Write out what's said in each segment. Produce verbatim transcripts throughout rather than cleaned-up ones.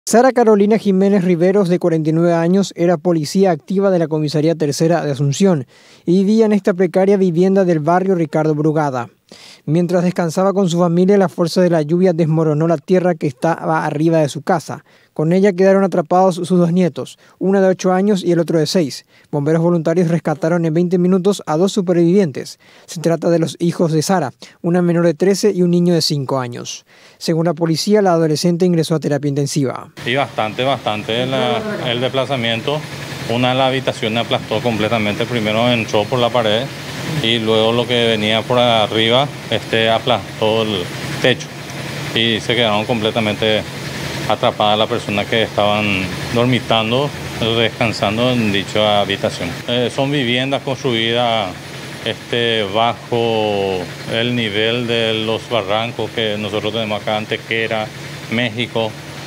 Sara Carolina Jiménez Riveros, de cuarenta y nueve años, era policía activa de la Comisaría Tercera de Asunción y vivía en esta precaria vivienda del barrio Ricardo Brugada. Mientras descansaba con su familia, la fuerza de la lluvia desmoronó la tierra que estaba arriba de su casa. Con ella quedaron atrapados sus dos nietos, una de ocho años y el otro de seis. Bomberos voluntarios rescataron en veinte minutos a dos supervivientes. Se trata de los hijos de Sara, una menor de trece y un niño de cinco años. Según la policía, la adolescente ingresó a terapia intensiva. Y bastante, bastante la, el desplazamiento. Una de las habitaciones aplastó completamente. Primero entró por la pared y luego lo que venía por arriba este, aplastó el techo. Y se quedaron completamente atrapadas las personas que estaban dormitando, descansando en dicha habitación. Eh, son viviendas construidas este, bajo el nivel de los barrancos que nosotros tenemos acá en Tequera, México.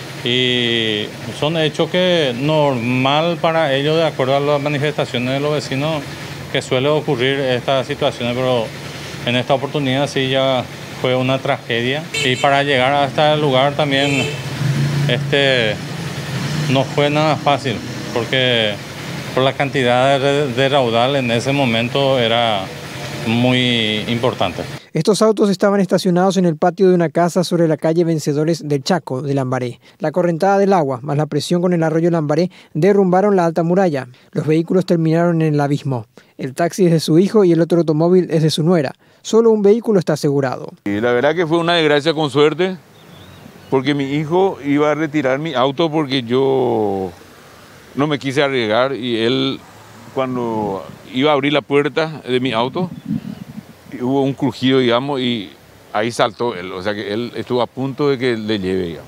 Y son hechos que normal para ellos, de acuerdo a las manifestaciones de los vecinos, que suele ocurrir estas situaciones, pero en esta oportunidad sí ya fue una tragedia. Y para llegar hasta el lugar también este, no fue nada fácil, porque por la cantidad de, de raudal en ese momento era muy importante. Estos autos estaban estacionados en el patio de una casa sobre la calle Vencedores del Chaco de Lambaré. La correntada del agua, más la presión con el arroyo Lambaré, derrumbaron la alta muralla. Los vehículos terminaron en el abismo. El taxi es de su hijo y el otro automóvil es de su nuera. Solo un vehículo está asegurado. Y la verdad que fue una desgracia con suerte, porque mi hijo iba a retirar mi auto porque yo no me quise arriesgar, y él, cuando iba a abrir la puerta de mi auto, hubo un crujido, digamos, y ahí saltó él. O sea que él estuvo a punto de que le lleve, digamos.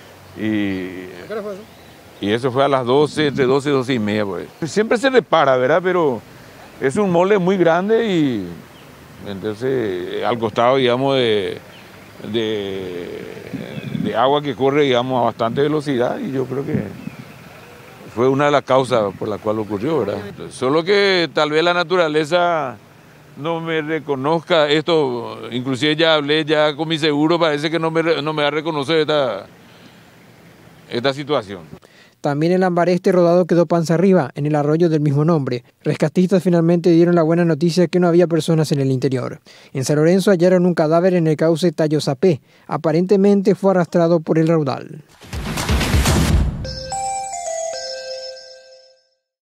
Y, ¿qué hora fue eso? Y eso fue a las doce, entre doce y doce y media. Pues. Siempre se repara, ¿verdad? Pero es un mole muy grande y entonces al costado, digamos, de, de, de agua que corre, digamos, a bastante velocidad, y yo creo que fue una de las causas por la cual ocurrió, ¿verdad? Solo que tal vez la naturaleza no me reconozca esto, inclusive ya hablé ya con mi seguro, parece que no me, no me va a reconocer esta, esta situación. También en Lambaré este rodado quedó panza arriba, en el arroyo del mismo nombre. Rescatistas finalmente dieron la buena noticia que no había personas en el interior. En San Lorenzo hallaron un cadáver en el cauce Tayo Sapé. Aparentemente fue arrastrado por el raudal.